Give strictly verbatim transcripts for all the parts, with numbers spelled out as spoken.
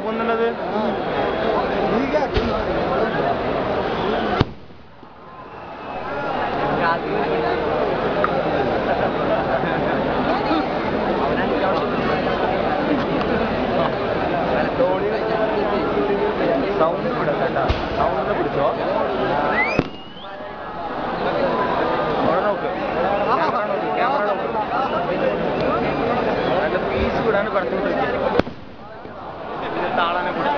കൊന്നുള്ളത് sound വിടല്ല കേട്ടാ sound പിടിച്ചോ അവിടെ നോക്ക് ക്യാമറ നോക്ക് ക്യാമറ നോക്ക് നല്ല പീസ് വിടാണ് പറഞ്ഞുകൊണ്ടിരിക്കുന്നത് താളനെ കൂടെ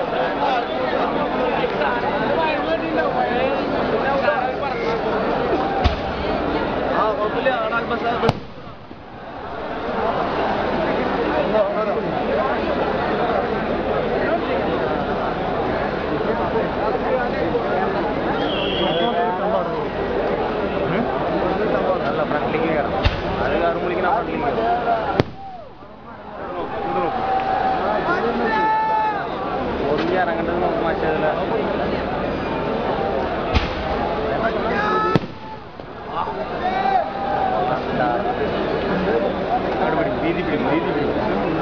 ആ കുഴപ്പമില്ല ആടാൽ ബസ് നല്ല ഫ്രണ്ടിലേക്ക് കയറാം അത് കാറും വിളിക്കുന്ന ഫ്രണ്ടിലേക്ക് ഒതുങ്ങി ഇറങ്ങേണ്ടത് നോക്കും മാറ്റല്ല വീതി പിടിക്കും വീതി പിടിക്കും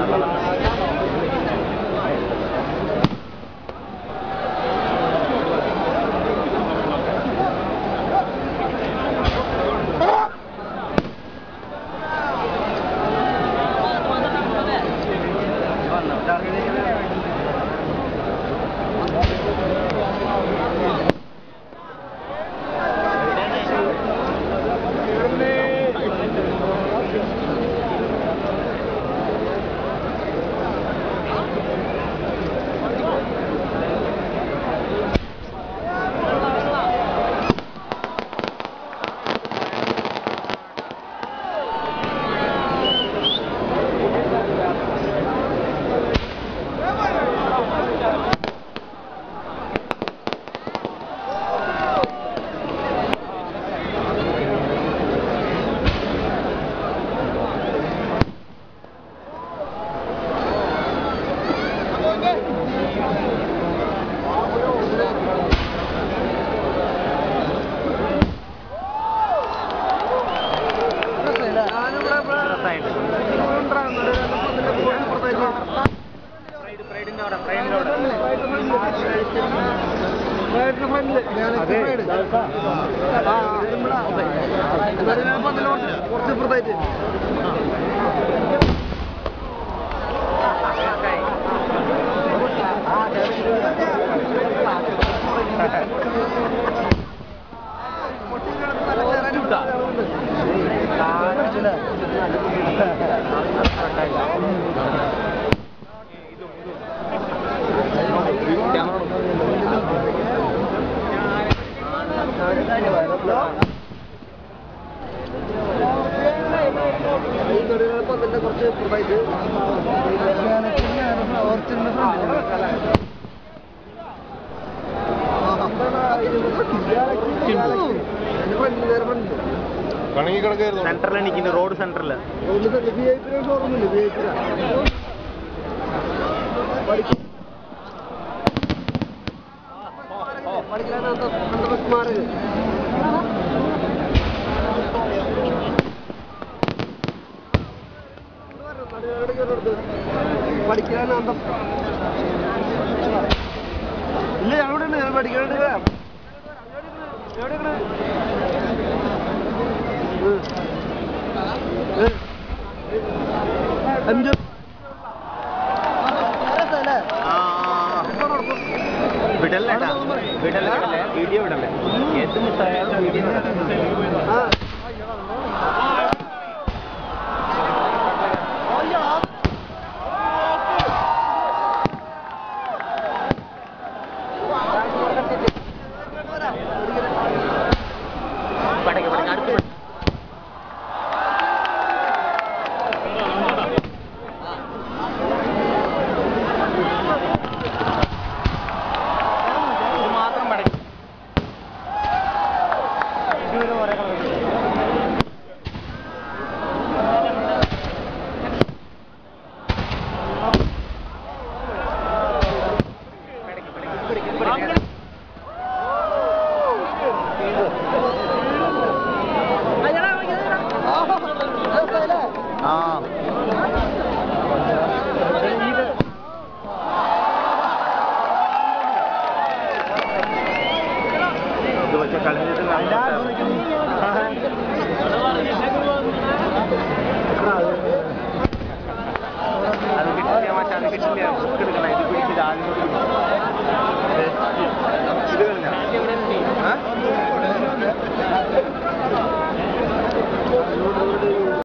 കുറച്ച് പുറത്തായിട്ട് കുറച്ച് പുറത്തായിട്ട് സെന്ററിൽ നിൽക്കുന്ന റോഡ് സെന്ററിൽ പഠിക്കാനാ ഇല്ല ഞങ്ങളുടെ ഞാൻ പഠിക്കാണ്ട് അഞ്ച് വിടല്ലേ വിടല്ലേ വീഡിയോ വിടല്ലേ ഏത് മിസ്സായാലും വീഡിയോ ആ മാത്രം പഠിക്കും പക്ഷെ കളഞ്ഞിട്ട്